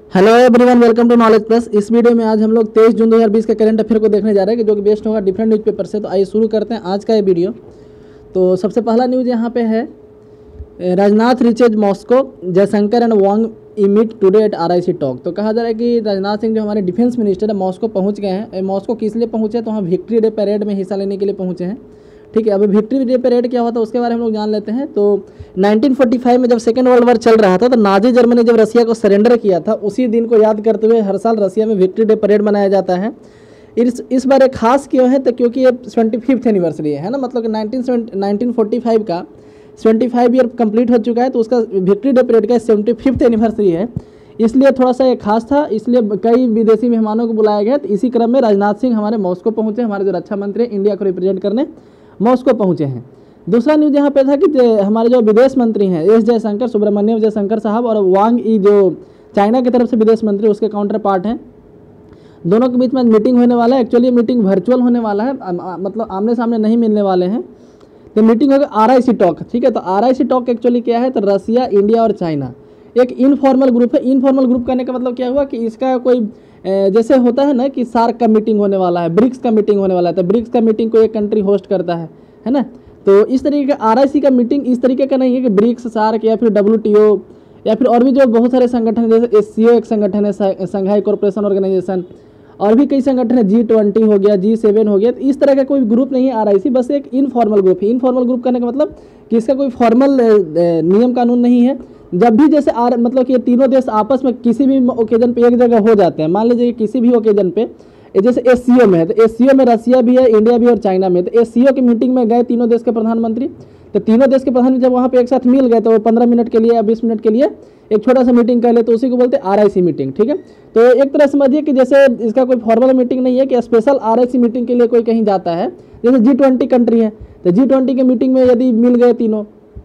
Hello everyone, welcome to Knowledge Plus. इस video में आज हम लोग 23 जून 2020 के करंट अफेयर को देखने जा रहे हैं कि जो कि बेस्ड होगा डिफरेंट न्यूज़पेपर से। तो आइए शुरू करते हैं आज का ये वीडियो। तो सबसे पहला न्यूज़ यहाँ पे है, Rajnath reaches Moscow, Jaishankar and Wang meet today at RIC talk. तो कहा जा रहा है कि राजनाथ सिंह जो हमारे डिफेंस मिनिस्टर है मॉस्को पहुँच गए हैं। मॉस्को किस लिए पहुँचे? तो वहाँ विक्ट्री डे परेड में हिस्सा लेने के लिए पहुँचे हैं। ठीक है, अभी विक्ट्री डे परेड क्या होता है उसके बारे में हम लोग जान लेते हैं। तो 1945 में जब सेकेंड वर्ल्ड वॉर चल रहा था तो नाजी जर्मनी जब रसिया को सरेंडर किया था, उसी दिन को याद करते हुए हर साल रसिया में विक्ट्री डे परेड मनाया जाता है। इस बार एक खास क्यों है? तो क्योंकि ये 25th एनिवर्सरी है ना, मतलब कि 1945 का 75 ईयर कंप्लीट हो चुका है, तो उसका विक्ट्री डे परेड का 75th एनिवर्सरी है, इसलिए थोड़ा सा ये खास था। इसलिए कई विदेशी मेहमानों को बुलाया गया। तो इसी क्रम में राजनाथ सिंह हमारे मॉस्को पहुंचे, हमारे जो रक्षा मंत्री इंडिया को रिप्रेजेंट करने मॉस्को पहुंचे हैं। दूसरा न्यूज़ यहाँ पे था कि हमारे जो विदेश मंत्री हैं एस जयशंकर, सुब्रमण्यम जयशंकर साहब, और वांग ई जो चाइना की तरफ से विदेश मंत्री उसके काउंटर पार्ट हैं, दोनों के बीच में मीटिंग होने वाला है। एक्चुअली मीटिंग वर्चुअल होने वाला है, मतलब आमने सामने नहीं मिलने वाले हैं। तो मीटिंग होगा RIC टॉक। ठीक है, तो RIC टॉक एक्चुअली क्या है? तो रसिया, इंडिया और चाइना एक इनफॉर्मल ग्रुप है। इनफॉर्मल ग्रुप करने का मतलब क्या हुआ कि इसका कोई जैसे होता है ना कि सार्क का मीटिंग होने वाला है, ब्रिक्स का मीटिंग होने वाला है, तो ब्रिक्स का मीटिंग को एक कंट्री होस्ट करता है ना। तो इस तरीके का RIC का मीटिंग इस तरीके का नहीं है कि ब्रिक्स, सार्क या फिर WTO या फिर और भी जो बहुत सारे संगठन है, जैसे SCO एक संगठन है, संघाई कॉर्पोरेशन ऑर्गेनाइजेशन, और भी कई संगठन है, G20 हो गया, G7 हो गया। तो इस तरह का कोई ग्रुप नहीं है RIC, बस एक इनफॉर्मल ग्रुप है। इनफॉर्मल ग्रुप करने का मतलब कि इसका कोई फॉर्मल नियम कानून नहीं है। जब भी जैसे मतलब कि ये तीनों देश आपस में किसी भी ओकेजन पे एक जगह हो जाते हैं, मान लीजिए किसी भी ओकेजन पे जैसे SCO में है, तो SCO में रसिया भी है, इंडिया भी और चाइना में। तो SCO की मीटिंग में गए तीनों देश के प्रधानमंत्री, तो तीनों देश के प्रधानमंत्री जब वहाँ पे एक साथ मिल गए तो वो 15 मिनट के लिए या 20 मिनट के लिए एक छोटा सा मीटिंग कर ले, तो उसी को बोलते हैं RIC मीटिंग। ठीक है, तो एक तरह समझिए कि जैसे इसका कोई फॉर्मल मीटिंग नहीं है कि स्पेशल RIC मीटिंग के लिए कोई कहीं जाता है। जैसे G20 कंट्री है, तो G20 के मीटिंग में यदि मिल गए तीनों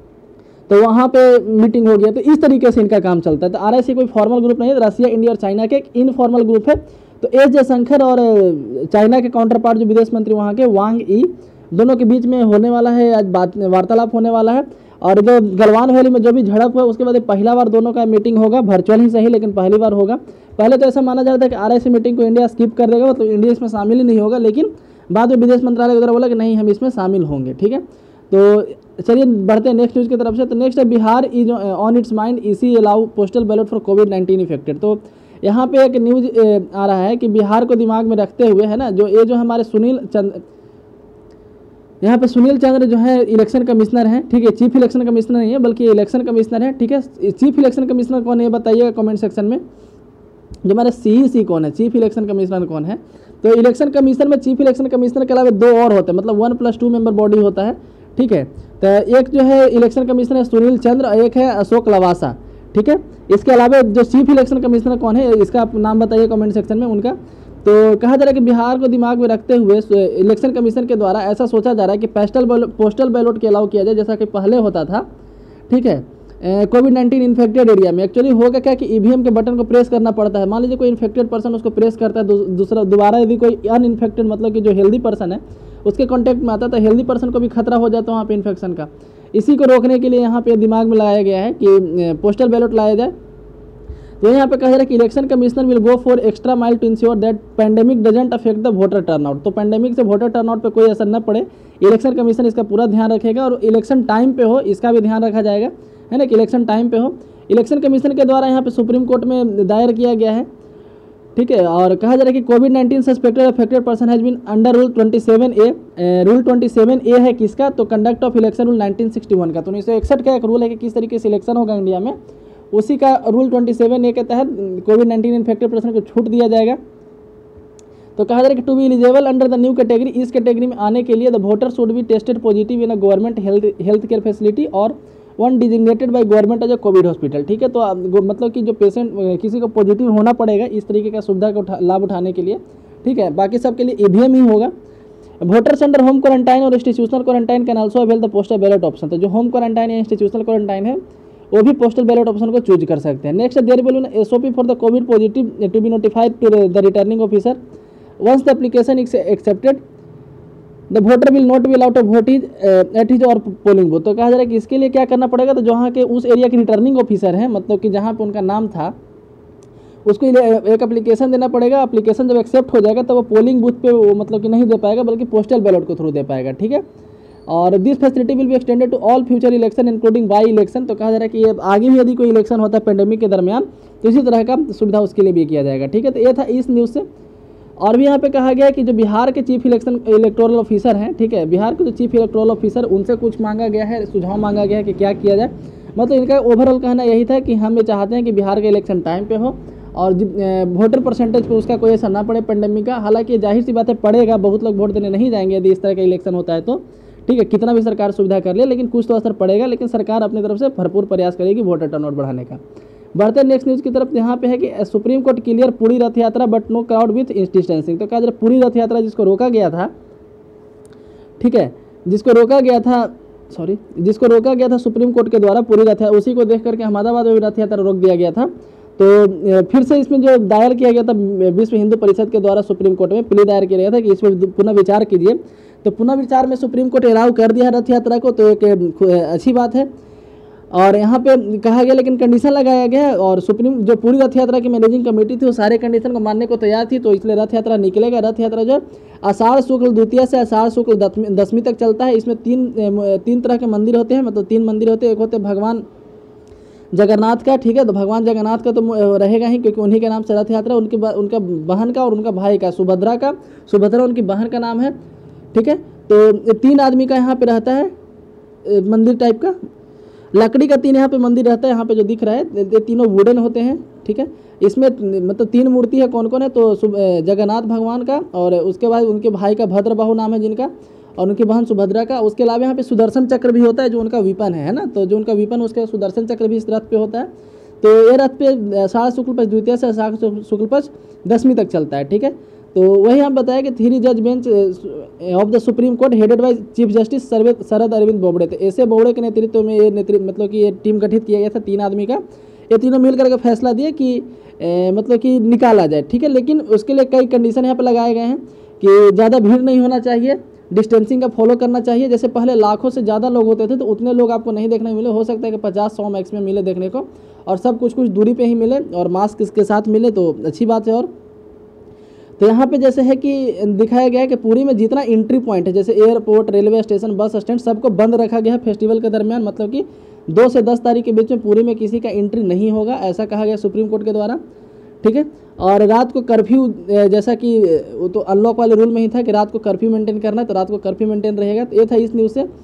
तो वहाँ पे मीटिंग हो गया। तो इस तरीके से इनका काम चलता है। तो RIC कोई फॉर्मल ग्रुप नहीं है, रसिया, इंडिया और चाइना के एक इनफॉर्मल ग्रुप है। तो एस जयशंकर और चाइना के काउंटर पार्ट जो विदेश मंत्री वहाँ के वांग ई, दोनों के बीच में होने वाला है आज वार्तालाप होने वाला है। और जो गलवान वैली में जो भी झड़प हुआ उसके बाद पहला बार दोनों का मीटिंग होगा, वर्चुअल ही सही लेकिन पहली बार होगा। पहले तो ऐसा माना जा रहा था कि RIC मीटिंग को इंडिया स्किप कर देगा, तो इंडिया इसमें शामिल ही नहीं होगा, लेकिन बाद में विदेश मंत्रालय के द्वारा बोला कि नहीं, हम इसमें शामिल होंगे। ठीक है, तो चलिए बढ़ते हैं नेक्स्ट न्यूज़ की तरफ से। तो नेक्स्ट है, Bihar is on its mind EC allow postal ballot for COVID-19 effected. तो यहाँ पे एक न्यूज़ आ रहा है कि बिहार को दिमाग में रखते हुए है ना, जो ये जो हमारे यहाँ पे सुनील चंद्र जो है इलेक्शन कमिश्नर हैं। ठीक है, चीफ इलेक्शन कमिश्नर नहीं है बल्कि इलेक्शन कमिश्नर है। ठीक है, चीफ इलेक्शन कमिश्नर कौन है बताइएगा कमेंट सेक्शन में। जो हमारे CEC कौन है, चीफ इलेक्शन कमिश्नर कौन है? तो इलेक्शन कमिश्नर में चीफ इलेक्शन कमिश्नर के अलावा 2 और होते हैं, मतलब 1+2 मेंबर बॉडी होता है। ठीक है, तो एक जो है इलेक्शन कमिश्नर है सुनील चंद्र, एक है अशोक लवासा। ठीक है, इसके अलावा जो चीफ इलेक्शन कमिश्नर कौन है इसका आप नाम बताइए कमेंट सेक्शन में उनका। तो कहा जा रहा है कि बिहार को दिमाग में रखते हुए इलेक्शन कमीशन के द्वारा ऐसा सोचा जा रहा है कि पोस्टल बैलेट के अलाउ किया जाए, जैसा कि पहले होता था। ठीक है, COVID-19 इन्फेक्टेड एरिया में एक्चुअली होगा क्या कि EVM के बटन को प्रेस करना पड़ता है। मान लीजिए कोई इन्फेक्टेड पर्सन उसको प्रेस करता है, दोबारा यदि कोई अनइन्फेक्टेड मतलब कि जो हेल्दी पर्सन है उसके कॉन्टैक्ट में आता है, तो हेल्दी पर्सन को भी खतरा हो जाता है वहाँ पे इन्फेक्शन का। इसी को रोकने के लिए यहाँ पे दिमाग में लगाया गया है कि पोस्टल बैलेट लाया जाए। तो यहाँ पे कहा जा रहा है कि election commissioner will go for extra mile to ensure that pandemic doesn't affect the voter turnout. तो पैंडेमिक से वोटर टर्नआउट पे कोई असर न पड़े, इलेक्शन कमीशन इसका पूरा ध्यान रखेगा, और इलेक्शन टाइम पे हो इसका भी ध्यान रखा जाएगा, है ना, कि इलेक्शन टाइम पे हो। इलेक्शन कमीशन के द्वारा यहाँ पे सुप्रीम कोर्ट में दायर किया गया है। ठीक है, और कहा जा रहा है कि COVID-19 suspected affected person has been under rule 27A। Rule 27A है किसका? तो कंडक्ट ऑफ इलेक्शन रूल 1961 का। तो 1961 का एक रूल है कि किस तरीके से इलेक्शन होगा इंडिया में, उसी का रूल 27A के तहत COVID-19 इन्फेक्टेड पर्सन को छूट दिया जाएगा। तो कहा जा रहा है कि to be eligible under the new category, इस कैटेगरी में आने के लिए the voter should be tested positive in a government health care facility और one designated by government as a COVID hospital. ठीक है, तो मतलब कि जो पेशेंट किसी को पॉजिटिव होना पड़ेगा इस तरीके का सुविधा का लाभ उठाने के लिए। ठीक है, बाकी सब के लिए EVM ही होगा। वोटर्स अंडर होम क्वारंटाइन और institutional quarantine can also avail the postal ballot option. तो जो होम क्वारंटाइन या इंस्टीट्यूशनल क्वारंटाइन है वो भी पोस्टल बैलेट ऑप्शन को चूज कर सकते हैं। Next there will be SOP for the COVID positive to be notified to the returning officer once the application is accepted the voter will not be allowed to vote at his or polling booth. तो कहा जा रहा है कि इसके लिए क्या करना पड़ेगा? तो जहाँ के उस एरिया के रिटर्निंग ऑफिसर हैं, मतलब कि जहाँ पे उनका नाम था उसको एक एप्लीकेशन देना पड़ेगा। एप्लीकेशन जब एक्सेप्ट हो जाएगा तो वो पोलिंग बूथ पे वो मतलब कि नहीं दे पाएगा, बल्कि पोस्टल बैलेट के थ्रू दे पाएगा। ठीक है, और this facility will be extended to all future election including by election. तो कहा जा रहा है कि ये आगे भी यदि कोई इलेक्शन होता है पेंडेमिक के दरमियान तो इसी तरह का सुविधा उसके लिए भी किया जाएगा। ठीक है, तो ये था इस न्यूज़ से। और भी यहाँ पे कहा गया है कि जो बिहार के चीफ इलेक्टोरल ऑफिसर हैं, ठीक है, बिहार के जो चीफ इलेक्टोरल ऑफिसर उनसे कुछ मांगा गया है, सुझाव मांगा गया है कि क्या किया जाए। मतलब इनका ओवरऑल कहना यही था कि हम ये चाहते हैं कि बिहार का इलेक्शन टाइम पे हो और वोटर परसेंटेज पे उसका कोई असर ना पड़े पेंडेमिक का। हालांकि जाहिर सी बात है पड़ेगा, बहुत लोग वोट देने नहीं जाएंगे यदि इस तरह का इलेक्शन होता है तो। ठीक है, कितना भी सरकार सुविधा कर ले लेकिन कुछ तो असर पड़ेगा, लेकिन सरकार अपनी तरफ से भरपूर प्रयास करेगी वोटर टर्नआउट बढ़ाने का। बढ़ते नेक्स्ट न्यूज़ की तरफ। यहाँ पे है कि supreme court clear Puri Rath Yatra but no crowd with distancing. तो कहा जरा पूरी रथ यात्रा जिसको रोका गया था, ठीक है, जिसको रोका गया था सुप्रीम कोर्ट के द्वारा पूरी रथ यात्रा, उसी को देख करके अहमदाबाद में भी रथ यात्रा रोक दिया गया था। तो फिर से इसमें जो दायर किया गया था विश्व हिंदू परिषद के द्वारा सुप्रीम कोर्ट में प्ली दायर किया गया था कि इसमें पुनः विचार कीजिए। तो पुनः विचार में सुप्रीम कोर्ट अलाउ कर दिया रथ यात्रा को, तो एक अच्छी बात है। और यहाँ पे कहा गया लेकिन कंडीशन लगाया गया है, और सुप्रीम जो पूरी रथ यात्रा की मैनेजिंग कमेटी थी वो सारे कंडीशन को मानने को तैयार थी, तो इसलिए रथ यात्रा निकलेगा। रथ यात्रा जो आषाढ़ शुक्ल द्वितीया से आषाढ़ शुक्ल दशमी तक चलता है। इसमें तीन तरह के मंदिर होते हैं, मतलब 3 मंदिर होते हैं। एक होते भगवान जगन्नाथ का, ठीक है, तो भगवान जगन्नाथ का तो रहेगा ही क्योंकि उन्हीं के नाम से रथ यात्रा, उनका बहन का और उनका भाई का, सुभद्रा उनकी बहन का नाम है। ठीक है, तो 3 आदमी का यहाँ पे रहता है मंदिर टाइप का, लकड़ी का 3 यहाँ पे मंदिर रहता है। यहाँ पे जो दिख रहा है ये तीनों वुडन होते हैं। ठीक है, इसमें मतलब 3 मूर्ति है। कौन कौन है, तो जगन्नाथ भगवान का, और उसके बाद उनके भाई का भद्रबाहु नाम है जिनका, और उनकी बहन सुभद्रा का। उसके अलावा यहाँ पे सुदर्शन चक्र भी होता है जो उनका विपन है ना, तो जो उनका विपन उसका सुदर्शन चक्र भी इस रथ पे होता है। तो ये रथ पे आषाढ़ शुक्ल पक्ष द्वितीया से आषाढ़ शुक्ल पक्ष दशमी तक चलता है। ठीक है, तो वही हम बताया कि 3 जज bench of the supreme court headed by chief justice Sharad Arvind Bobde थे। ऐसे बोबड़े के नेतृत्व में ये मतलब कि ये टीम गठित किया गया था 3 आदमी का। ये तीनों मिल करके फैसला दिए कि मतलब कि निकाला जाए। ठीक है, लेकिन उसके लिए कई कंडीशन यहाँ पे लगाए गए हैं कि ज़्यादा भीड़ नहीं होना चाहिए, डिस्टेंसिंग का फॉलो करना चाहिए। जैसे पहले लाखों से ज़्यादा लोग होते थे तो उतने लोग आपको नहीं देखने मिले, हो सकता है कि 50-100 मैक्स में मिले देखने को, और सब कुछ दूरी पे ही मिले और मास्क इसके साथ मिले तो अच्छी बात है। और तो यहाँ पे जैसे है कि दिखाया गया है कि पुरी में जितना एंट्री पॉइंट है, जैसे airport, railway station, bus stand, सबको बंद रखा गया है फेस्टिवल के दरमियान। मतलब कि 2 से 10 तारीख के बीच में पुरी में किसी का एंट्री नहीं होगा, ऐसा कहा गया सुप्रीम कोर्ट के द्वारा। ठीक है, और रात को कर्फ्यू, जैसा कि वो तो अनलॉक वाले रूल में ही था कि रात को कर्फ्यू मेंटेन करना है, तो रात को कर्फ्यू मेंटेन रहेगा। तो ये था इस न्यूज़ से।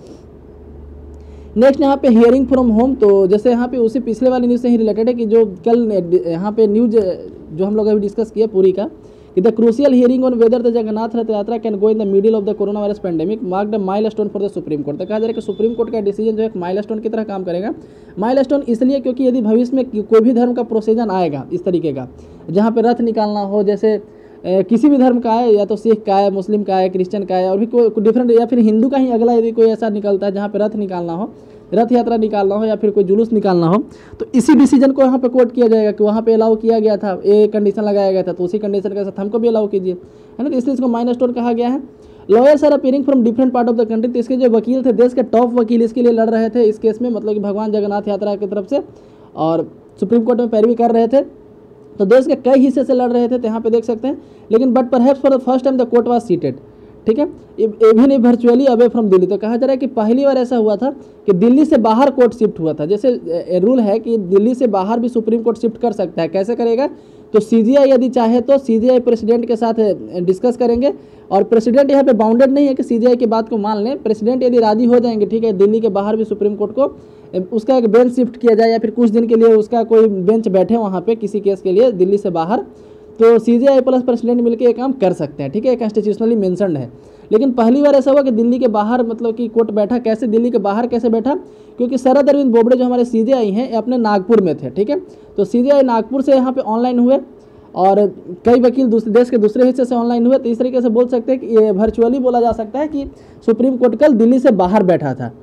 नेक्स्ट यहाँ पे हियरिंग फ्रॉम होम। तो जैसे यहाँ पे उसी पिछले वाली न्यूज़ से ही रिलेटेड है कि जो कल यहाँ पे न्यूज जो हम लोग अभी डिस्कस किया पूरी का, कि the crucial hearing on whether the Jagannath Rath Yatra can go in the middle of the corona virus pandemic marked a milestone for the supreme court. तो कहा जा रहा है कि सुप्रीम कोर्ट का डिसीजन जो है एक माइलस्टोन की तरह काम करेगा। माइलस्टोन इसलिए क्योंकि यदि भविष्य में कोई भी धर्म का प्रोसीजन आएगा इस तरीके का, जहाँ पे रथ निकालना हो, जैसे किसी भी धर्म का है, या तो सिख का है, मुस्लिम का है, क्रिश्चियन का है, और भी कोई डिफरेंट, या फिर हिंदू का ही अगला यदि कोई ऐसा निकलता है जहाँ पे रथ निकालना हो, रथ यात्रा निकालना हो, या फिर कोई जुलूस निकालना हो, तो इसी डिसीजन को यहाँ पे कोट किया जाएगा कि वहाँ पे अलाउ किया गया था, ये कंडीशन लगाया गया था, तो उसी कंडीशन के साथ हमको भी अलाउ कीजिए, है ना। तो इसलिए इसको माइलस्टोन कहा गया है। Lawyers are appearing from different part of the country. तो इसके जो वकील थे, देश के टॉप वकील इसके लिए लड़ रहे थे इस केस में, मतलब कि भगवान जगन्नाथ यात्रा की तरफ से, और सुप्रीम कोर्ट में पैरवी कर रहे थे। तो देश के कई हिस्से से लड़ रहे थे, तो यहाँ पे देख सकते हैं। लेकिन but perhaps for the first time the court was seated. ठीक है, even virtually away from Delhi. तो कहा जा रहा है कि पहली बार ऐसा हुआ था कि दिल्ली से बाहर कोर्ट शिफ्ट हुआ था। जैसे रूल है कि दिल्ली से बाहर भी सुप्रीम कोर्ट शिफ्ट कर सकता है। कैसे करेगा, तो सीजीआई यदि चाहे तो सीजीआई प्रेसिडेंट के साथ डिस्कस करेंगे, और प्रेसिडेंट यहाँ पे बाउंडेड नहीं है कि सीजीआई की बात को मान लें। प्रेसिडेंट यदि राजी हो जाएंगे, ठीक है, दिल्ली के बाहर भी सुप्रीम कोर्ट को उसका एक बेंच शिफ्ट किया जाए, या फिर कुछ दिन के लिए उसका कोई बेंच बैठे वहाँ पे किसी केस के लिए दिल्ली से बाहर, तो सीजीआई प्लस प्रेसिडेंट मिलकर ये काम कर सकते हैं। ठीक है, कॉन्स्टिट्यूशनली मेंशन्ड है। लेकिन पहली बार ऐसा हुआ कि दिल्ली के बाहर मतलब कि कोर्ट बैठा। कैसे दिल्ली के बाहर कैसे बैठा, क्योंकि शरद अरविंद बोबड़े जो हमारे सीजीआई हैं अपने नागपुर में थे। ठीक है, तो सीजीआई नागपुर से यहाँ पे ऑनलाइन हुए, और कई वकील दूसरे देश के दूसरे हिस्से से ऑनलाइन हुए। तो इस तरीके से बोल सकते हैं कि ये वर्चुअली बोला जा सकता है कि सुप्रीम कोर्ट कल दिल्ली से बाहर बैठा था।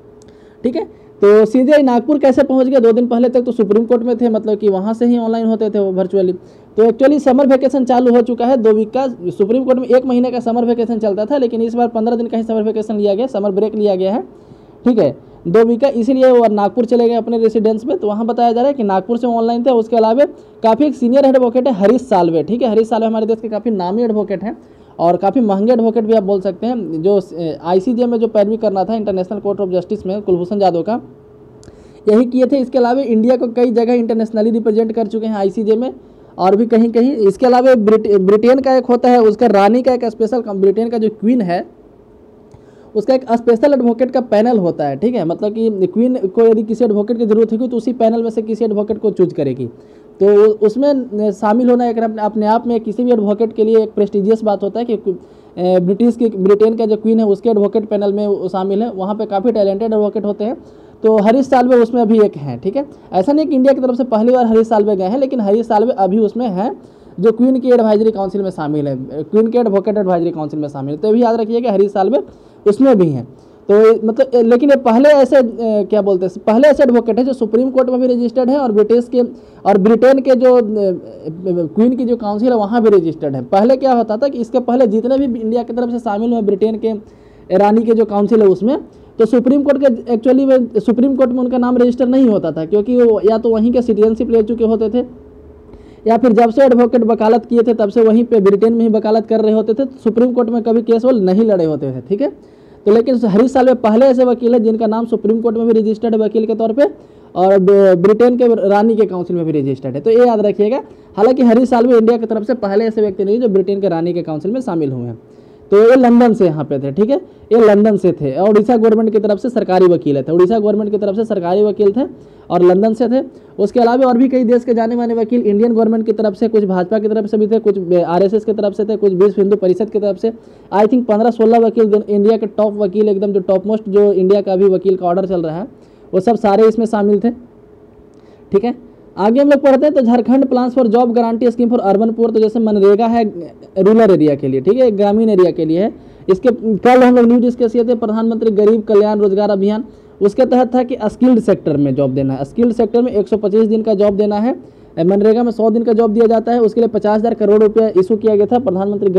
ठीक है, तो सीजीआई नागपुर कैसे पहुंच गया, 2 दिन पहले तक तो सुप्रीम कोर्ट में थे, मतलब कि वहां से ही ऑनलाइन होते थे वो वर्चुअली। तो एक्चुअली समर वेकेशन चालू हो चुका है 2 वीक का। सुप्रीम कोर्ट में 1 महीने का समर वेकेशन चलता था, लेकिन इस बार 15 दिन का ही समर वेकेशन लिया गया, समर ब्रेक लिया गया है। ठीक है, 2 वीक का, इसीलिए वो नागपुर चले गए अपने रेसिडेंस पे। तो वहाँ बताया जा रहा है कि नागपुर से ऑनलाइन थे। उसके अलावा काफ़ी एक सीनियर एडवोकेट है हरीश साल्वे, ठीक है। हरीश साल्वे हमारे देश के काफ़ी नामी एडवोकेट हैं और काफ़ी महंगे एडवोकेट भी आप बोल सकते हैं, जो ICJ में जो पैरवी करना था इंटरनेशनल कोर्ट ऑफ जस्टिस में कुलभूषण जाधव का, यही किए थे। इसके अलावा इंडिया को कई जगह इंटरनेशनली रिप्रेजेंट कर चुके हैं ICJ में और भी कहीं कहीं। इसके अलावा ब्रिटेन का एक होता है, उसका रानी का एक स्पेशल, ब्रिटेन का जो क्वीन है उसका एक स्पेशल एडवोकेट का पैनल होता है, ठीक है। मतलब कि क्वीन को यदि किसी एडवोकेट की जरूरत होगी तो उसी पैनल में से किसी एडवोकेट को चूज करेगी। तो उसमें शामिल होना एक अपने आप में किसी भी एडवोकेट के लिए एक प्रेस्टिजियस बात होता है कि ब्रिटेन का जो क्वीन है उसके एडवोकेट पैनल में शामिल है। वहाँ पे काफ़ी टैलेंटेड एडवोकेट होते हैं। तो हरीश साल्वे उसमें अभी एक हैं, ठीक है। ऐसा नहीं कि इंडिया की तरफ से पहली बार हरीश साल्वे गए हैं, लेकिन हरीश साल्वे अभी उसमें हैं जो क्वीन की एडवाइजरी काउंसिल में शामिल है, क्वीन के एडवोकेट एडवाइजरी काउंसिल में शामिल है। तो ये भी याद रखिए कि हरीश साल्वे उसमें भी हैं। तो मतलब लेकिन ये पहले ऐसे क्या बोलते हैं, पहले ऐसे एडवोकेट है जो सुप्रीम कोर्ट में भी रजिस्टर्ड है और ब्रिटेन के जो क्वीन की जो काउंसिल है वहाँ भी रजिस्टर्ड है। पहले क्या होता था कि इसके पहले जितने भी इंडिया की तरफ से शामिल हुए ब्रिटेन के रानी के जो काउंसिल है उसमें, तो सुप्रीम कोर्ट के एक्चुअली में सुप्रीम कोर्ट में उनका नाम रजिस्टर नहीं होता था, क्योंकि वो या तो वहीं के सिटीजनशिप ले चुके होते थे या फिर जब से एडवोकेट वकालत किए थे तब से वहीं पे ब्रिटेन में ही वकालत कर रहे होते थे। सुप्रीम कोर्ट में कभी केस वो नहीं लड़े होते थे, ठीक है। तो लेकिन हरीश साल्वे पहले ऐसे वकील है जिनका नाम सुप्रीम कोर्ट में भी रजिस्टर्ड है वकील के तौर पे और ब्रिटेन के रानी के काउंसिल में भी रजिस्टर्ड है। तो ये याद रखिएगा। हालांकि हरीश साल्वे इंडिया की तरफ से पहले ऐसे व्यक्ति नहीं जो ब्रिटेन के रानी के काउंसिल में शामिल हुए हैं। तो ये लंदन से यहाँ पे थे, ठीक है। ये लंदन से थे और उड़ीसा गवर्नमेंट की तरफ से सरकारी वकील थे। उड़ीसा गवर्नमेंट की तरफ से सरकारी वकील थे और लंदन से थे। उसके अलावा और भी कई देश के जाने माने वकील इंडियन गवर्नमेंट की तरफ से, कुछ भाजपा की तरफ से भी थे, कुछ RSS की तरफ से थे, कुछ विश्व हिंदू परिषद की तरफ से। आई थिंक 15-16 वकील इंडिया के टॉप वकील, एकदम जो टॉप मोस्ट जो इंडिया का अभी वकील का ऑर्डर चल रहा है वो सब सारे इसमें शामिल थे, ठीक है। आगे हम लोग पढ़ते हैं तो Jharkhand plans for job guarantee scheme for urban poor. तो जैसे मनरेगा है रूरल एरिया के लिए, ठीक है, ग्रामीण एरिया के लिए है। इसके कल हम लोग न्यूज डिस्कस किए थे प्रधानमंत्री गरीब कल्याण रोजगार अभियान, उसके तहत था कि स्किल्ड सेक्टर में जॉब देना है। स्किल्ड सेक्टर में 125 दिन का जॉब देना है। मनरेगा में 100 दिन का जॉब दिया जाता है। उसके लिए 50,000 करोड़ रुपया इशू किया गया था प्रधानमंत्री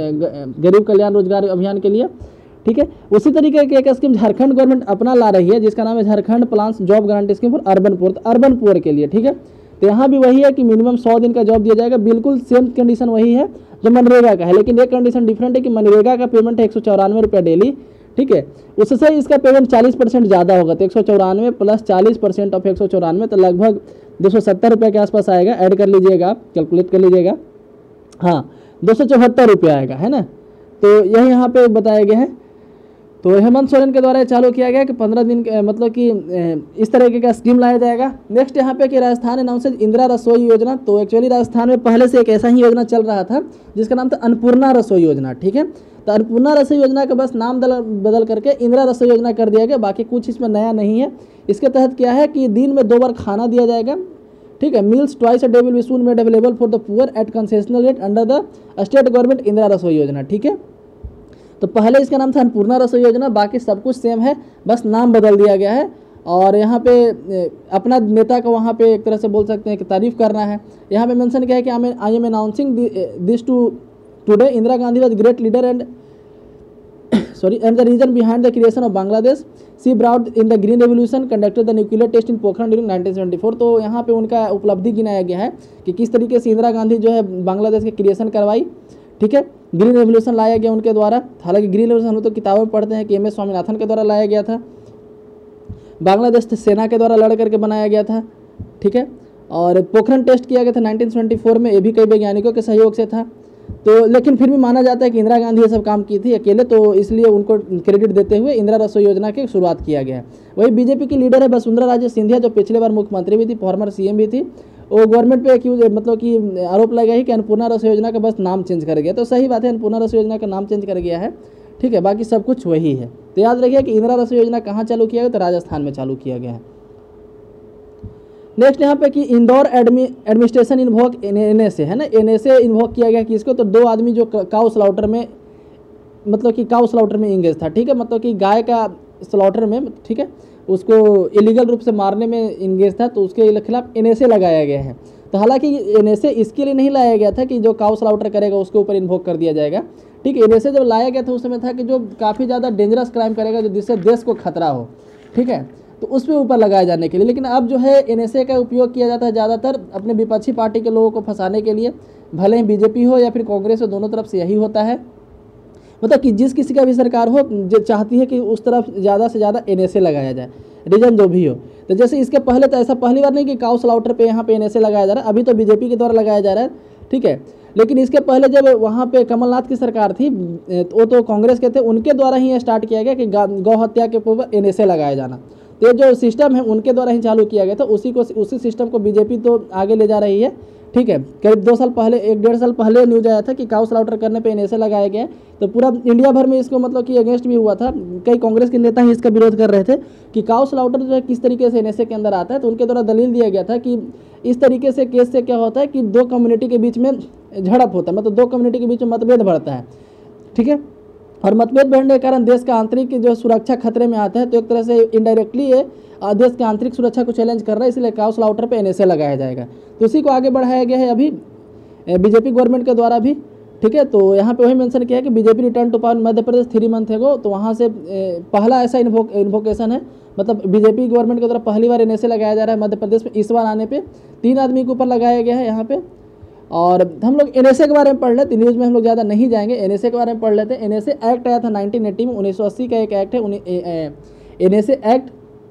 गरीब कल्याण रोजगार अभियान के लिए, ठीक है। उसी तरीके की एक स्कीम झारखंड गवर्नमेंट अपना ला रही है जिसका नाम है Jharkhand plans job guarantee scheme for urban poor, urban poor के लिए, ठीक है। तो यहाँ भी वही है कि मिनिमम 100 दिन का जॉब दिया जाएगा। बिल्कुल सेम कंडीशन वही है जो मनरेगा का है, लेकिन एक कंडीशन डिफरेंट है कि मनरेगा का पेमेंट है 194 रुपया डेली, ठीक है। उससे इसका पेमेंट 40% ज़्यादा होगा। तो 194 प्लस 40% ऑफ 194 तो लगभग 270 रुपये के आसपास आएगा। ऐड कर लीजिएगा, आप कैलकुलेट कर लीजिएगा, हाँ 274 रुपया आएगा, है ना। तो यही यहाँ पे बताया गया है। तो हेमंत सोरेन के द्वारा चालू किया गया कि 15 दिन मतलब कि इस तरीके का स्कीम लाया जाएगा। नेक्स्ट यहाँ पे कि राजस्थान अनाउंसेज इंदिरा रसोई योजना। तो एक्चुअली राजस्थान में पहले से एक ऐसा ही योजना चल रहा था जिसका नाम था अन्नपूर्णा रसोई योजना, ठीक है। तो अन्नपूर्णा रसोई योजना का बस नाम बदल करके इंदिरा रसोई योजना कर दिया गया। बाकी कुछ इसमें नया नहीं है। इसके तहत क्या है कि दिन में 2 बार खाना दिया जाएगा, ठीक है। Meals twice a day will be soon made available for the poor at concessional rate under the state government Indira Rasoi Yojana, ठीक है। तो पहले इसका नाम था अन्नपूर्णा रसोई योजना, बाकी सब कुछ सेम है, बस नाम बदल दिया गया है। और यहाँ पे अपना नेता का वहाँ पे एक तरह से बोल सकते हैं कि तारीफ करना है। यहाँ पे मेंशन किया है कि I am announcing this today Indira Gandhi was great leader and the reason behind the creation of Bangladesh she brought in the green revolution conducted the nuclear test in Pokhran during 1974। तो यहाँ पे उनका उपलब्धि गिनाया गया है कि किस तरीके से इंदिरा गांधी जो है बांग्लादेश की क्रिएशन करवाई, ठीक है। ग्रीन रेवोल्यूशन लाया गया उनके द्वारा। हालांकि ग्रीन रेवोल्यूशन हम तो किताबों में पढ़ते हैं कि MS स्वामीनाथन के द्वारा लाया गया था, बांग्लादेश सेना के द्वारा लड़ करके बनाया गया था, ठीक है। और पोखरण टेस्ट किया गया था 1974 में, ये भी कई वैज्ञानिकों के सहयोग से था। तो लेकिन फिर भी माना जाता है कि इंदिरा गांधी ये सब काम की थी अकेले, तो इसलिए उनको क्रेडिट देते हुए इंदिरा रसोई योजना की शुरुआत किया गया है। वही बीजेपी की लीडर है वसुंधरा राजे सिंधिया, जो पिछले बार मुख्यमंत्री भी थी, फॉर्मर CM भी थी। वो गवर्नमेंट पे मतलब कि आरोप लगा है कि अन्नपूर्णा रसोई योजना का बस नाम चेंज कर गया। तो सही बात है, अन्नपूर्णा रसोई योजना का नाम चेंज कर गया है, ठीक है। बाकी सब कुछ वही है। तो याद रखिए कि इंदिरा रसोई योजना कहाँ चालू किया गया, तो राजस्थान में चालू किया गया है। नेक्स्ट यहाँ पे कि इंदौर एडमिनिस्ट्रेशन इन्वोक NSA है ना, NSA इन्वोक किया गया किसको, तो 2 आदमी जो काउ स्लाउटर में मतलब कि काउ स्लाउटर में इंगेज था, ठीक है। मतलब कि गाय का स्लाउटर में, ठीक है, उसको इलीगल रूप से मारने में इंगेज था, तो उसके खिलाफ NSA लगाया गया है। तो हालांकि NSA इसके लिए नहीं लाया गया था कि जो काउ स्लाउटर करेगा उसके ऊपर इन्वोक कर दिया जाएगा, ठीक है। NSA जब लाया गया था उस समय था कि जो काफ़ी ज़्यादा डेंजरस क्राइम करेगा, जो जिससे देश को खतरा हो, ठीक है। तो उस पर ऊपर लगाए जाने के लिए। लेकिन अब जो है NSA का उपयोग किया जाता है ज़्यादातर अपने विपक्षी पार्टी के लोगों को फंसाने के लिए, भले ही बीजेपी हो या फिर कांग्रेस हो, दोनों तरफ से यही होता है। मतलब कि जिस किसी का भी सरकार हो जो चाहती है कि उस तरफ ज़्यादा से ज़्यादा NSA लगाया जाए, रीजन जो भी हो। तो जैसे इसके पहले तो ऐसा पहली बार नहीं कि काऊ स्लाउटर पे यहाँ पे NSA लगाया जा रहा है, अभी तो बीजेपी के द्वारा लगाया जा रहा है, ठीक है। लेकिन इसके पहले जब वहाँ पे कमलनाथ की सरकार थी, वो तो कांग्रेस के थे, उनके द्वारा ही स्टार्ट किया गया कि गौ हत्या के ऊपर NSA लगाया जाना। तो ये जो सिस्टम है उनके द्वारा ही चालू किया गया था, उसी सिस्टम को बीजेपी तो आगे ले जा रही है, ठीक है। करीब 2 साल पहले, 1-1.5 साल पहले न्यूज आया था कि काऊ स्लाउटर करने पे NSA लगाया गया। तो पूरा इंडिया भर में इसको मतलब कि अगेंस्ट भी हुआ था, कई कांग्रेस के नेता ही इसका विरोध कर रहे थे कि काऊ स्लाउटर जो है किस तरीके से NSA के अंदर आता है। तो उनके द्वारा दलील दिया गया था कि इस तरीके से केस से क्या होता है कि 2 कम्युनिटी के बीच में झड़प होता है, मतलब 2 कम्युनिटी के बीच में मतभेद बढ़ता है, ठीक है। और मतभेद बढ़ने के कारण देश का आंतरिक जो सुरक्षा खतरे में आता है। तो एक तरह से इनडायरेक्टली ये देश की आंतरिक सुरक्षा को चैलेंज कर रहा है, इसलिए काऊ स्लाउटर पे NSA लगाया जाएगा। तो उसी को आगे बढ़ाया गया है अभी बीजेपी गवर्नमेंट के द्वारा भी, ठीक है। तो यहाँ पे वही मेंशन किया है कि BJP return to power Madhya Pradesh 3 month ago. तो वहाँ से पहला ऐसा इन्वोकेशन है, मतलब बीजेपी गवर्नमेंट के द्वारा पहली बार NSA लगाया जा रहा है मध्य प्रदेश में। इस बार आने पे 3 आदमी के ऊपर लगाया गया है यहाँ पे। और हम लोग NSA के बारे में पढ़ लेते, न्यूज़ में हम लोग ज़्यादा नहीं जाएंगे, NSA के बारे में पढ़ लेते हैं। NSA एक्ट आया था 1980 में, 1980 का एक एक्ट है NSA एक्ट,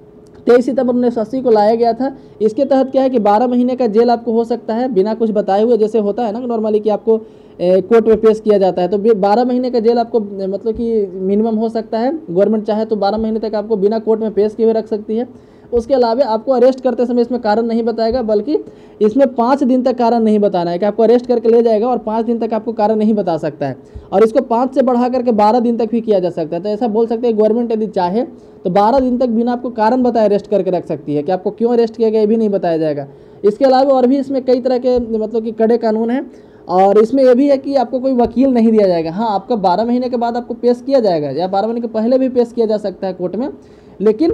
23 सितंबर 1980 को लाया गया था। इसके तहत क्या है कि 12 महीने का जेल आपको हो सकता है बिना कुछ बताए हुए, जैसे होता है ना नॉर्मली कि आपको कोर्ट में पेश किया जाता है। तो 12 महीने का जेल आपको मतलब कि मिनिमम हो सकता है। गवर्नमेंट चाहे तो 12 महीने तक आपको बिना कोर्ट में पेश किए हुए रख सकती है। उसके अलावा आपको अरेस्ट करते समय इसमें कारण नहीं बताएगा, बल्कि इसमें 5 दिन तक कारण नहीं बताना है कि आपको अरेस्ट करके ले जाएगा और 5 दिन तक आपको कारण नहीं बता सकता है। और इसको 5 से बढ़ा करके 12 दिन तक भी किया जा सकता है। तो ऐसा बोल सकते हैं गवर्नमेंट यदि चाहे तो 12 दिन तक बिना आपको कारण बताए अरेस्ट करके रख सकती है, कि आपको क्यों अरेस्ट किया गया ये भी नहीं बताया जाएगा। इसके अलावा और भी इसमें कई तरह के मतलब कि कड़े कानून हैं। और इसमें यह भी है कि आपको कोई वकील नहीं दिया जाएगा। हाँ, आपका 12 महीने के बाद आपको पेश किया जाएगा, या 12 महीने के पहले भी पेश किया जा सकता है कोर्ट में, लेकिन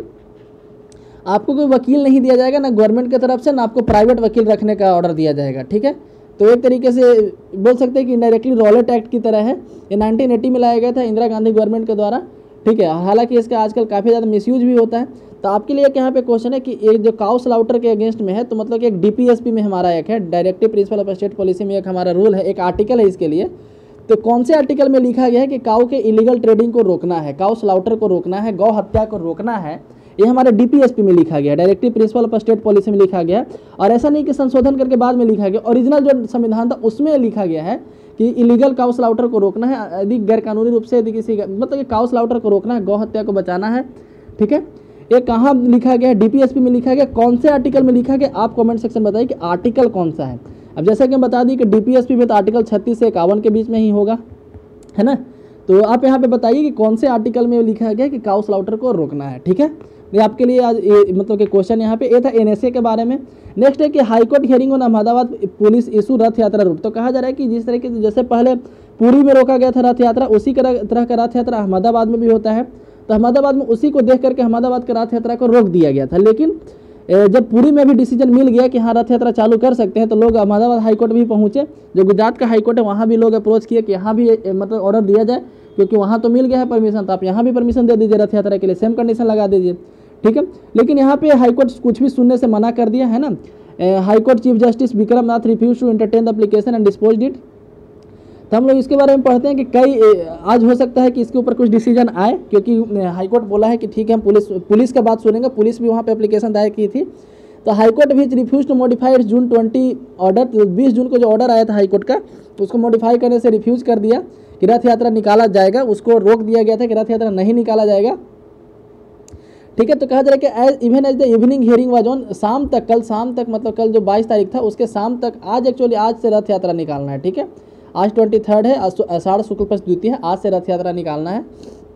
आपको कोई वकील नहीं दिया जाएगा, ना गवर्नमेंट की तरफ से, ना आपको प्राइवेट वकील रखने का ऑर्डर दिया जाएगा, ठीक है। तो एक तरीके से बोल सकते हैं कि इनडायरेक्टली रॉलेट एक्ट की तरह है। ये 1980 में लाया गया था इंदिरा गांधी गवर्नमेंट के द्वारा, ठीक है। हालांकि इसका आजकल काफ़ी ज़्यादा मिसयूज भी होता है। तो आपके लिए एक यहाँ पे क्वेश्चन है कि एक जो काऊ स्लाउटर के अगेंस्ट में है, तो मतलब कि एक DPSP में हमारा एक है, directive principle of state policy में एक हमारा रूल है, एक आर्टिकल है इसके लिए। तो कौन से आर्टिकल में लिखा गया है कि काऊ के इलीगल ट्रेडिंग को रोकना है, काऊ स्लाउटर को रोकना है, गौ हत्या को रोकना है। ये हमारे DPSP में लिखा गया, directive principle of state policy में लिखा गया। और ऐसा नहीं कि संशोधन करके बाद में लिखा गया, ओरिजिनल जो संविधान था उसमें लिखा गया है कि इलीगल काऊ स्लाउटर को रोकना है, यदि गैरकानूनी रूप से यदि किसी मतलब काऊ स्लाउटर को रोकना है, गौ हत्या को बचाना है, ठीक है। ये कहाँ लिखा गया है? DPSP में लिखा गया। कौन से आर्टिकल में लिखा गया आप कमेंट सेक्शन में बताइए कि आर्टिकल कौन सा है। अब जैसा कि हम बता दी कि DPSP में तो आर्टिकल 36 से 51 के बीच में ही होगा, है ना। तो आप यहाँ पे बताइए कि कौन से आर्टिकल में लिखा गया कि काऊ स्लाउटर को रोकना है, ठीक है। ये आपके लिए आज मतलब कि क्वेश्चन यहाँ पे ये था NSA के बारे में। नेक्स्ट है कि high court hearing on Ahmedabad police issue Rath Yatra root. तो कहा जा रहा है कि जिस तरीके से जैसे पहले पुरी में रोका गया था रथ यात्रा, उसी तरह का रथ यात्रा अहमदाबाद में भी होता है। तो अहमदाबाद में उसी को देख करके अहमदाबाद के रथ यात्रा को रोक दिया गया था। लेकिन जब पुरी में भी डिसीजन मिल गया कि हाँ रथ यात्रा चालू कर सकते हैं, तो लोग अहमदाबाद हाईकोर्ट भी पहुंचे, जो गुजरात का हाईकोर्ट है वहाँ भी लोग अप्रोच किए कि यहाँ भी मतलब ऑर्डर दिया जाए, क्योंकि वहाँ तो मिल गया है परमिशन, तो आप यहाँ भी परमिशन दे दीजिए रथ यात्रा के लिए, सेम कंडीशन लगा दीजिए, ठीक है। लेकिन यहाँ पे हाईकोर्ट कुछ भी सुनने से मना कर दिया है ना। High court chief justice Vikram Nath refuse to entertain the application and disposed it. तो हम लोग इसके बारे में पढ़ते हैं कि कई आज हो सकता है कि इसके ऊपर कुछ डिसीजन आए, क्योंकि हाईकोर्ट बोला है कि ठीक है हम पुलिस का बात सुनेंगे। पुलिस भी वहाँ पे एप्लीकेशन दायर की थी। तो हाईकोर्ट भी refuse to modify June 20 order. तो 20 जून को जो ऑर्डर आया था हाईकोर्ट का, तो उसको मॉडिफाई करने से रिफ्यूज कर दिया कि रथ यात्रा निकाला जाएगा। उसको रोक दिया गया था कि रथ यात्रा नहीं निकाला जाएगा, ठीक है। तो कहा जा रहा है कि even as the evening hearing was on, शाम तक, कल शाम तक, मतलब कल जो 22 तारीख था उसके शाम तक, आज एक्चुअली आज से रथ यात्रा निकालना है, ठीक है। आज 23 है, आषाढ़ शुक्ल पक्ष द्वितीय है, आज से रथ यात्रा निकालना है।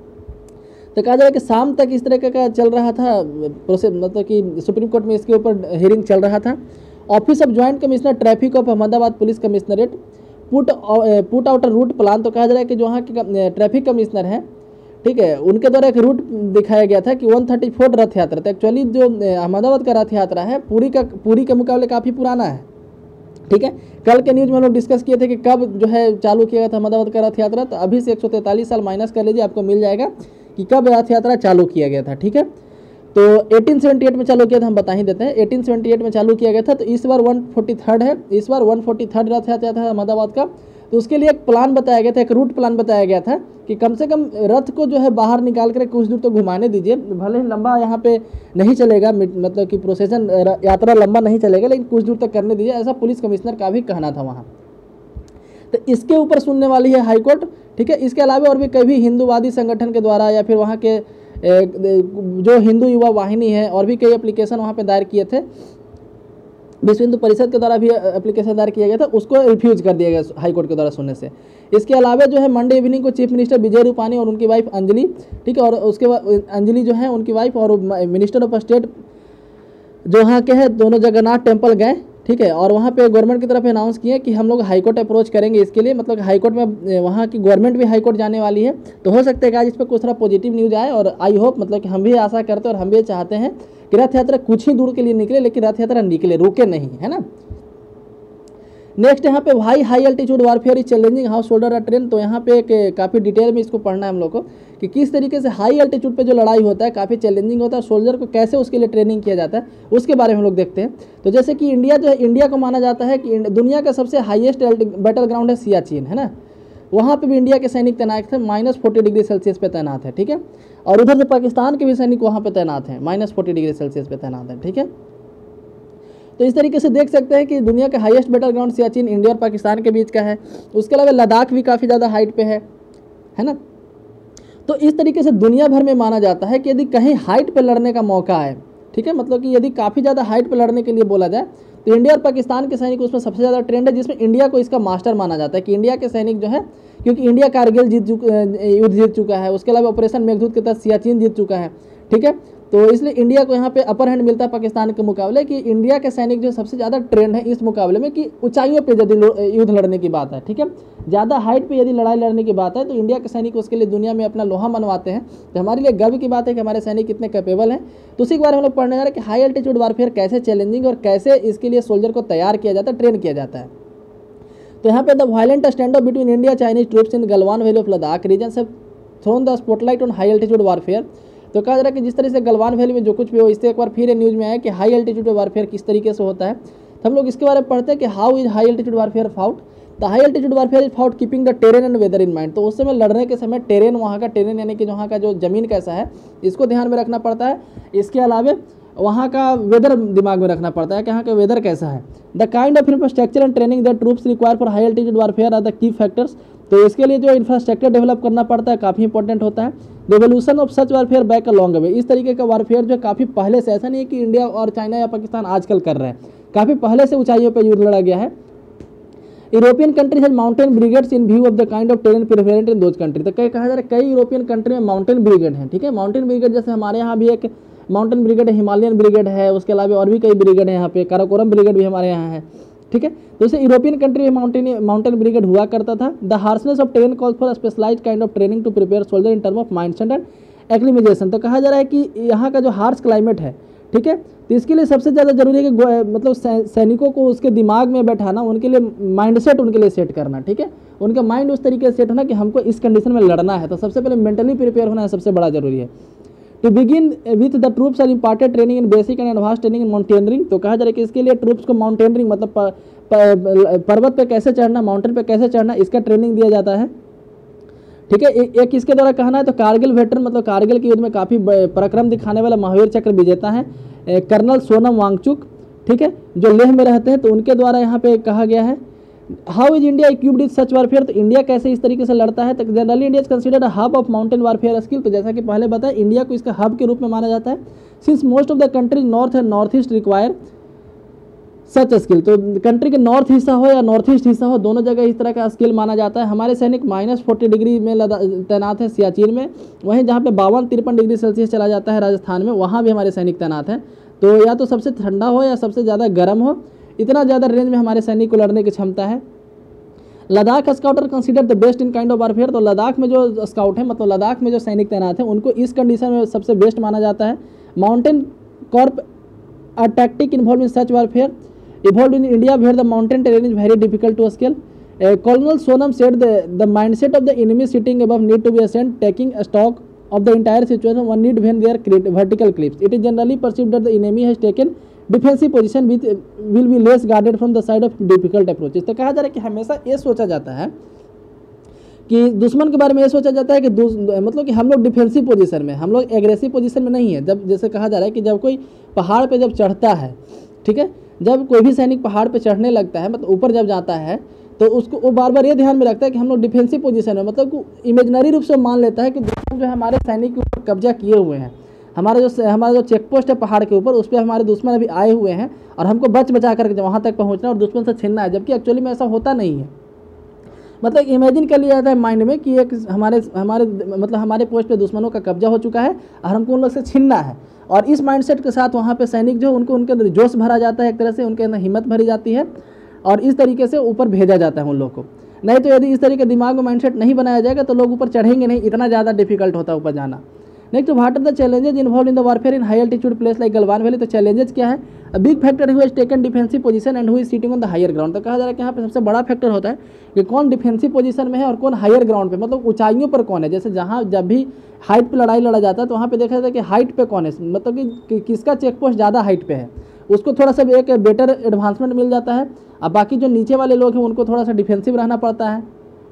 तो कहा जा रहा है कि शाम तक इस तरह का चल रहा था प्रोसेस, मतलब कि सुप्रीम कोर्ट में इसके ऊपर हियरिंग चल रहा था। Office of joint commissioner traffic of Ahmedabad police commissionerate put out a route plan. तो कहा जा रहा है कि जो वहाँ के ट्रैफिक कमिश्नर है, ठीक है, उनके द्वारा एक रूट दिखाया गया था कि 134 रथ यात्रा। तो एक्चुअली जो अहमदाबाद का रथ यात्रा है पुरी के मुकाबले काफ़ी पुराना है, ठीक है। कल के न्यूज़ में हम लोग डिस्कस किए थे कि कब जो है चालू किया गया था अहमदाबाद का रथ यात्रा। तो अभी से 143 साल माइनस कर लीजिए, आपको मिल जाएगा कि कब रथ यात्रा चालू किया गया था, ठीक है। तो 1878 में चालू किया था, हम बता ही देते हैं। 1878 में चालू किया गया था। तो इस बार 143rd है, इस बार 143rd रथ यात्रा था अहमदाबाद का। तो उसके लिए एक प्लान बताया गया था, एक रूट प्लान बताया गया था कि कम से कम रथ को जो है बाहर निकाल कर कुछ दूर तो घुमाने दीजिए, भले ही लंबा यहाँ पे नहीं चलेगा, मतलब कि प्रोसेसन यात्रा लंबा नहीं चलेगा, लेकिन कुछ दूर तक करने दीजिए, ऐसा पुलिस कमिश्नर का भी कहना था वहाँ। तो इसके ऊपर सुनने वाली है हाईकोर्ट, ठीक है। इसके अलावा और भी कई हिंदूवादी संगठन के द्वारा या फिर वहाँ के जो हिंदू युवा वाहिनी है, और भी कई एप्लीकेशन वहाँ पे दायर किए थे। विश्व हिंदू परिषद के द्वारा भी एप्लीकेशन दायर किया गया था, उसको रिफ्यूज कर दिया गया हाईकोर्ट के द्वारा सुनने से। इसके अलावा जो है मंडे इवनिंग को चीफ मिनिस्टर विजय रूपानी और उनकी वाइफ अंजलि, ठीक है, और उसके बाद अंजलि जो है उनकी वाइफ और मिनिस्टर ऑफ स्टेट जो वहाँ के हैं, दोनों जगन्नाथ टेम्पल गए, ठीक है। और वहाँ पे गवर्नमेंट की तरफ अनाउंस किए कि हम लोग हाईकोर्ट अप्रोच करेंगे इसके लिए, मतलब हाईकोर्ट में वहाँ की गवर्नमेंट भी हाईकोर्ट जाने वाली है। तो हो सकता है कि आज इस पर कुछ थोड़ा पॉजिटिव न्यूज़ आए, और आई होप, मतलब कि हम भी आशा करते हैं और हम भी चाहते हैं कि रथ यात्रा कुछ ही दूर के लिए निकले, लेकिन रथ यात्रा निकले, रुके नहीं, है ना। नेक्स्ट यहाँ पे भाई high altitude warfare is challenging how soldier are train. तो यहाँ पे एक काफ़ी डिटेल में इसको पढ़ना है हम लोग को कि किस तरीके से हाई अल्टीट्यूड पे जो लड़ाई होता है काफ़ी चैलेंजिंग होता है, सोल्जर को कैसे उसके लिए ट्रेनिंग किया जाता है उसके बारे में हम लोग देखते हैं। तो जैसे कि इंडिया जो है, इंडिया को माना जाता है कि दुनिया का सबसे हाईएस्ट बैटल ग्राउंड है सियाचिन, है ना। वहाँ पे भी इंडिया के सैनिक तैनात थे, -40 डिग्री सेल्सियस पे तैनात है, ठीक है। और उधर से पाकिस्तान के भी सैनिक वहाँ पे तैनात हैं, -40 डिग्री सेल्सियस पे तैनात है, ठीक है। तो इस तरीके से देख सकते हैं कि दुनिया का highest battle ground Siachen India और पाकिस्तान के बीच का है। उसके अलावा लद्दाख भी काफ़ी ज़्यादा हाइट पे है ना। तो इस तरीके से दुनिया भर में माना जाता है कि यदि कहीं हाइट पे लड़ने का मौका है, ठीक है, मतलब कि यदि काफ़ी ज़्यादा हाइट पे लड़ने के लिए बोला जाए तो इंडिया और पाकिस्तान के सैनिक उसमें सबसे ज़्यादा ट्रेंड है, जिसमें इंडिया को इसका मास्टर माना जाता है कि इंडिया के सैनिक जो है, क्योंकि इंडिया कारगिल युद्ध जीत चुका है, उसके अलावा ऑपरेशन मेघदूत के तहत सियाचिन जीत चुका है, ठीक है। तो इसलिए इंडिया को यहाँ पे अपर हैंड मिलता है पाकिस्तान के मुकाबले, कि इंडिया के सैनिक जो सबसे ज़्यादा ट्रेंड है इस मुकाबले में, कि ऊंचाइयों पे यदि युद्ध लड़ने की बात है, ठीक है, ज़्यादा हाइट पे यदि लड़ाई लड़ने की बात है तो इंडिया के सैनिक उसके लिए दुनिया में अपना लोहा मनवाते हैं। तो हमारे लिए गर्व की बात है कि हमारे सैनिक कितने कैपेबल हैं। तो उसी के बारे में हम लोग पढ़ने जा रहे हैं कि हाई अल्टीट्यूड वारफेयर कैसे चैलेंजिंग और कैसे इसके लिए सोल्जर को तैयार किया जाता है, ट्रेन किया जाता है। तो यहाँ पे the violent stand off between India Chinese troops in Galwan valley of Ladakh region have thrown the spotlight on high altitude warfare. तो कहा जा रहा है कि जिस तरह से गलवान वैली में जो कुछ भी हो, इससे एक बार फिर न्यूज़ में आया कि हाई अल्टीट्यूड वारफेयर किस तरीके से होता है। तो हम लोग इसके बारे में पढ़ते हैं कि how is high altitude warfare fought. The high altitude warfare is fought keeping the terrain and weather in mind. तो उस समय लड़ने के समय टेरेन, वहाँ का टेरेन यानी कि वहाँ का जो ज़मीन कैसा है इसको ध्यान में रखना पड़ता है। इसके अलावा वहाँ का वेदर दिमाग में रखना पड़ता है कि यहाँ का वेदर कैसा है। The kind of infrastructure and training the troops require for high altitude warfare are the key factors. तो इसके लिए जो इंफ्रास्ट्रक्चर डेवलप करना पड़ता है काफ़ी इंपॉर्टेंट होता है। The evolution of such warfare back a long way. इस तरीके का वारफेयर जो काफ़ी पहले से, ऐसा नहीं है कि इंडिया और चाइना या पाकिस्तान आजकल कर रहे हैं, काफ़ी पहले से ऊंचाइयों पर युद्ध लड़ा गया है। European countries has mountain brigades in view of the kind of terrain prevalent in those country. तो कहा जा रहा है कई यूरोपियन कंट्री में माउंटेन ब्रिगेड हैं, ठीक है। माउंटेन ब्रिगेड जैसे हमारे यहाँ भी एक माउंटेन ब्रिगेड है, हिमालयन ब्रिगेड है, उसके अलावा और भी कई ब्रिगेड है यहाँ पे, काराकोरम ब्रिगेड भी हमारे यहाँ है, ठीक है। तो इसे यूरोपियन कंट्री में माउंटेन ब्रिगेड हुआ करता था। The harshness of terrain calls for specialised kind of training to prepare soldier in term of mindset and acclimatisation. तो कहा जा रहा है कि यहाँ का जो हार्श क्लाइमेट है, ठीक है, तो इसके लिए सबसे ज़्यादा जरूरी है कि मतलब सैनिकों को उसके दिमाग में बैठाना, उनके लिए माइंडसेट उनके लिए सेट करना, ठीक है, उनका माइंड उस तरीके से सेट होना कि हमको इस कंडीशन में लड़ना है। तो सबसे पहले मेंटली प्रिपेयर होना है, सबसे बड़ा जरूरी है। To begin with the troops are imparted training in basic and advance training in mountaineering. तो कहा जा रहा है कि इसके लिए ट्रूप्स को माउंटेनियरिंग मतलब पर्वत पे कैसे चढ़ना, माउंटेन पे कैसे चढ़ना, इसका ट्रेनिंग दिया जाता है, ठीक है। एक इसके द्वारा कहना है तो कारगिल वेटरन, मतलब कारगिल के युद्ध में काफ़ी पराक्रम दिखाने वाला महावीर चक्र विजेता है कर्नल सोनम वांगचुक, ठीक है, जो लेह में रहते हैं। तो उनके द्वारा यहाँ पे कहा गया है how is India equipped with such warfare. तो इंडिया कैसे इस तरीके से लड़ता है। तो generally India is considered hub of mountain warfare skill. तो जैसा कि पहले बताया, इंडिया को इसका हब के रूप में माना जाता है। Since most of the countries north and north east require such skill. तो कंट्री के नॉर्थ हिस्सा हो या नॉर्थ ईस्ट हिस्सा हो, दोनों जगह इस तरह का स्किल माना जाता है। हमारे सैनिक -40 डिग्री में तैनात है सियाचिन में, वहीं जहाँ पे 52-53 डिग्री सेल्सियस चला जाता है राजस्थान में, वहाँ भी हमारे सैनिक तैनात हैं। तो या तो सबसे ठंडा हो या सबसे ज़्यादा गर्म हो, इतना ज़्यादा रेंज में हमारे सैनिक को लड़ने की क्षमता है। Ladakh scouter consider the best in kind of warfare. तो लद्दाख में जो स्काउट है, मतलब लद्दाख में जो सैनिक तैनात हैं, उनको इस कंडीशन में सबसे बेस्ट माना जाता है। Mountain corp a tactic involve in such warfare evolved in India where the mountain terrain is very difficult to scale. Colonel Sonam said the mindset of the enemy sitting above need to be ascend, taking stock of the entire situation one need when they are vertical cliffs. It is generally perceived that the enemy has taken defensive position which will be less guarded from the side of difficult approaches. तो कहा जा रहा है कि हमेशा ये सोचा जाता है कि दुश्मन के बारे में ये सोचा जाता है कि मतलब कि हम लोग डिफेंसिव पोजीशन में, हम लोग एग्रेसिव पोजीशन में नहीं है। जब जैसे कहा जा रहा है कि जब कोई पहाड़ पे जब चढ़ता है, ठीक है, जब कोई भी सैनिक पहाड़ पे चढ़ने लगता है, मतलब ऊपर जब जाता है, तो उसको वो बार बार ये ध्यान में रखता है कि हम लोग डिफेंसिव पोजीशन में, मतलब इमेजनरी रूप से मान लेता है कि दुश्मन जो है हमारे सैनिक के ऊपर कब्जा किए हुए हैं, हमारा जो चेक पोस्ट है पहाड़ के ऊपर, उस पर हमारे दुश्मन अभी आए हुए हैं और हमको बचा करके वहाँ तक पहुँचना और दुश्मन से छीनना है। जबकि एक्चुअली में ऐसा होता नहीं है। मतलब इमेजिन कर लिया जाता है माइंड में कि एक हमारे पोस्ट पे दुश्मनों का कब्जा हो चुका है और हमको उन लोग से छीनना है, और इस माइंडसेट के साथ वहाँ पे सैनिक जो उनके अंदर जोश भरा जाता है, एक तरह से उनके अंदर हिम्मत भरी जाती है और इस तरीके से ऊपर भेजा जाता है उन लोग को। नहीं तो यदि इस तरीके दिमाग में माइंडसेट नहीं बनाया जाएगा तो लोग ऊपर चढ़ेंगे नहीं, इतना ज़्यादा डिफिकल्ट होता है ऊपर जाना। Next, what are the challenges involve in the warfare in high altitude place like Galwan valley. तो चैलेंजेस क्या है? A big factor who has taken defensive position and who is sitting on the higher ground. तो कहा जा रहा है कि यहाँ पे सबसे बड़ा फैक्टर होता है कि कौन डिफेंसिव पोजीशन में है और कौन हायर ग्राउंड पे, मतलब ऊंचाइयों पर कौन है। जैसे जब भी हाइट पे लड़ाई लड़ा जाता है तो वहाँ पे देखा जाता है कि हाइट पे कौन है, मतलब कि किसका चेक पोस्ट ज़्यादा हाइट पे है, उसको थोड़ा सा एक बेटर एडवांसमेंट मिल जाता है। अब बाकी जो नीचे वाले लोग हैं उनको थोड़ा सा डिफेंसिव रहना पड़ता है।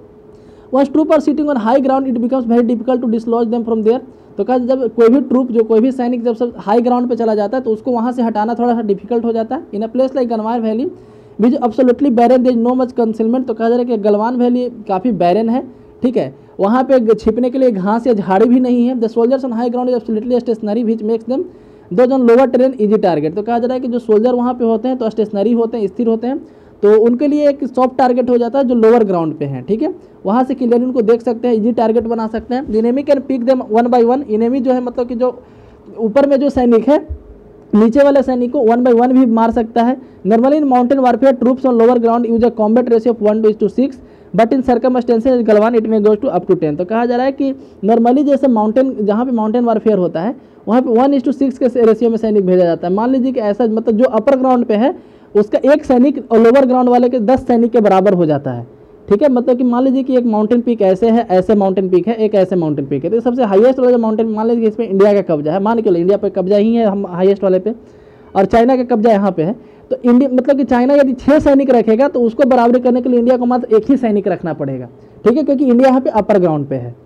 Once troop are sitting on high ground it becomes very difficult to dislodge them from there. तो कहा जब कोई भी ट्रूप, जो कोई भी सैनिक जब सब हाई ग्राउंड पे चला जाता है तो उसको वहाँ से हटाना थोड़ा सा डिफिकल्ट हो जाता है। In a place like Galwan valley which absolutely barren, there is no much concealment. तो कहा जा रहा है कि गलवान वैली काफ़ी बैरन है, ठीक है, वहाँ पे छिपने के लिए घास या झाड़ी भी नहीं है। The soldiers on high ground is absolutely stationary which makes them those on lower terrain easy target. तो कहा जा रहा है कि जो सोल्जर वहाँ पे होते हैं तो स्टेशनरी होते हैं, स्थिर होते हैं, तो उनके लिए एक सॉफ्ट टारगेट हो जाता है जो लोअर ग्राउंड पे हैं, ठीक है, वहाँ से क्लियर उनको देख सकते हैं, इजी टारगेट बना सकते हैं। Enemy can pick them one by one. Enemy जो है मतलब कि जो ऊपर में जो सैनिक है नीचे वाले सैनिक को 1 by 1 भी मार सकता है। Normally in mountain warfare troops on lower ground use a combat ratio of 1:6 but in circumstances Galwan it में गोज टू अप टू 10। तो कहा जा रहा है कि नॉर्मली जैसे माउंटेन, जहाँ पे माउंटेन वारफेयर होता है वहाँ पे 1:6 के रेशियो में सैनिक भेजा जाता है। मान लीजिए कि ऐसा, मतलब जो अपर ग्राउंड पे है उसका एक सैनिक और लोअर ग्राउंड वाले के 10 सैनिक के बराबर हो जाता है, ठीक है। मतलब कि मान लीजिए कि एक माउंटेन पीक ऐसे है, ऐसे माउंटेन पीक है, एक ऐसे माउंटेन पीक है, तो सबसे हाईएस्ट वाला जो माउंटेन, मान लीजिए कि इसमें इंडिया का कब्जा है, मान के इंडिया पे कब्जा ही है हम हाईएस्ट वाले पे, और चाइना का कब्जा यहाँ पे है, तो इंडिया मतलब कि चाइना यदि 6 सैनिक रखेगा तो उसको बराबरी करने के लिए इंडिया को मात्र 1 ही सैनिक रखना पड़ेगा, ठीक है, क्योंकि इंडिया यहाँ पे अपर ग्राउंड पे है।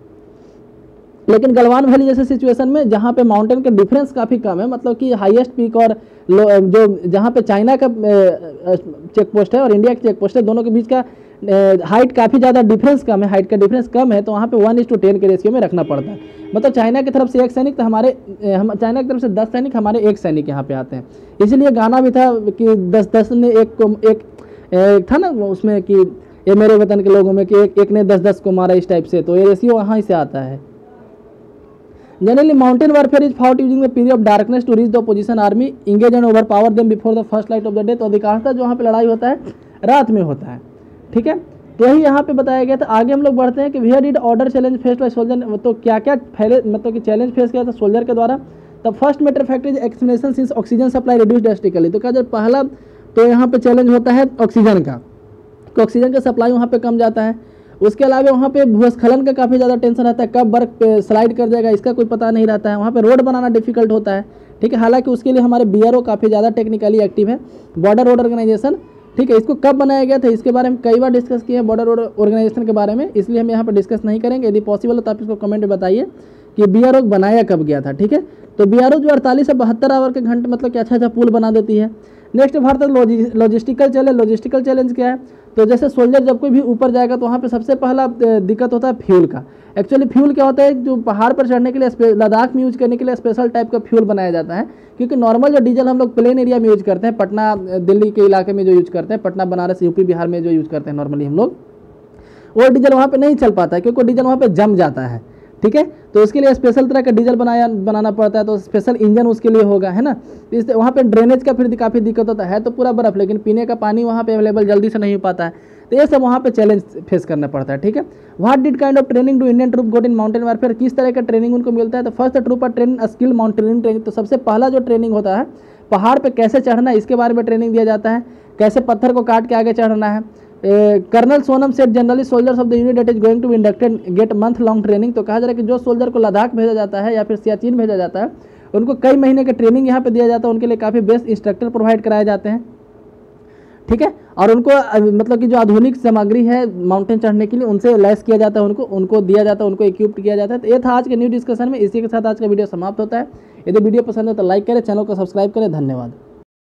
लेकिन गलवान वैली जैसे सिचुएशन में जहाँ पे माउंटेन का डिफरेंस काफ़ी कम है, मतलब कि हाईएस्ट पीक और जो जहाँ पे चाइना का चेक पोस्ट है और इंडिया का चेक पोस्ट है, दोनों के बीच का हाइट काफ़ी ज़्यादा डिफरेंस कम है, हाइट का डिफरेंस कम है, तो वहाँ पे 1:10 के रेशियो में रखना पड़ता है। मतलब चाइना की तरफ से 1 सैनिक तो चाइना की तरफ से 10 सैनिक, हमारे 1 सैनिक यहाँ पे आते हैं। इसीलिए गाना भी था कि 10-10 ने एक था ना उसमें कि ये मेरे वतन के लोगों में कि एक ने 10-10 को मारा, इस टाइप से, तो ये रेशियो वहाँ से आता है। Generally, mountain warfare is fought using the period of darkness to reach the opposition army, engage and overpower them before the first light of the day। तो अधिकांशतः जो वहाँ पे लड़ाई होता है रात में होता है, ठीक है, तो यही यहाँ पे बताया गया था। आगे हम लोग बढ़ते हैं कि where did order challenge face by soldier. तो क्या क्या फैले, मतलब कि चैलेंज फेस किया था सोल्जर के द्वारा। The first matter factor is explanation since oxygen supply reduce drastically. तो क्या जब पहला तो यहाँ पे चैलेंज होता है ऑक्सीजन का, तो ऑक्सीजन का सप्लाई वहाँ पे कम जाता है। उसके अलावा वहाँ पे भूस्खलन का काफ़ी ज़्यादा टेंशन रहता है, कब बर्फ स्लाइड कर जाएगा इसका कोई पता नहीं रहता है। वहाँ पे रोड बनाना डिफिकल्ट होता है, ठीक है, हालांकि उसके लिए हमारे BRO काफ़ी ज़्यादा टेक्निकली एक्टिव है, बॉर्डर रोड ऑर्गेनाइजेशन, ठीक है। इसको कब बनाया गया था इसके बारे में कई बार डिस्कस किए हैं बॉर्डर रोड ऑर्गेनाइजेशन के बारे में, इसलिए हम यहाँ पर डिस्कस नहीं करेंगे। यदि पॉसिबल हो तो आप इसको कमेंट में बताइए कि BRO बनाया कब गया था, ठीक है। तो BRO जो 48 से 72 आवर के घंटे मतलब कि अच्छा पुल बना देती है। Next Bharat logistical challenge. Logistical challenge क्या है? तो जैसे सोल्जर जब कोई भी ऊपर जाएगा तो वहाँ पे सबसे पहला दिक्कत होता है फ्यूल का। एक्चुअली फ्यूल क्या होता है, जो पहाड़ पर चढ़ने के लिए लद्दाख में यूज करने के लिए स्पेशल टाइप का फ्यूल बनाया जाता है, क्योंकि नॉर्मल जो डीजल हम लोग प्लेन एरिया में यूज करते हैं, पटना दिल्ली के इलाके में जो यूज करते हैं, पटना बनारस यूपी बिहार में जो यूज करते हैं नॉर्मली हम लोग, वो डीजल वहाँ पर नहीं चल पाता है क्योंकि डीजल वहाँ पर जम जाता है, ठीक है। तो उसके लिए स्पेशल तरह का डीजल बनाना पड़ता है, तो स्पेशल इंजन उसके लिए होगा, है ना। इस वहाँ पे ड्रेनेज का फिर काफ़ी दिक्कत होता है, तो पूरा बर्फ, लेकिन पीने का पानी वहाँ पे अवेलेबल जल्दी से नहीं हो पाता है, तो ये सब वहाँ पे चैलेंज फेस करना पड़ता है, ठीक है। What did kind of training do Indian troop got in mountain warfare. किस तरह का ट्रेनिंग उनको मिलता है? तो first troop are train skill mountaineering training. तो सबसे पहला जो ट्रेनिंग होता है पहाड़ पर कैसे चढ़ना है इसके बारे में ट्रेनिंग दिया जाता है, कैसे पत्थर को काट के आगे चढ़ना है, colonel Sonam said generally soldiers of the unit that is going to be inducted get month long training. तो कहा जा रहा है कि जो सोल्जर को लद्दाख भेजा जाता है या फिर सियाचिन भेजा जाता है उनको कई महीने का ट्रेनिंग यहाँ पे दिया जाता है, उनके लिए काफ़ी बेस्ट इंस्ट्रक्टर प्रोवाइड कराए जाते हैं, ठीक है। और उनको मतलब कि जो आधुनिक सामग्री है माउंटेन चढ़ने के लिए उनसे लैस किया जाता है, उनको दिया जाता है, उनको इक्विप्ड किया जाता है। तो ये था आज के न्यू डिस्कशन में। इसी के साथ आज का वीडियो समाप्त होता है। यदि वीडियो पसंद है तो लाइक करें, चैनल को सब्सक्राइब करें। धन्यवाद।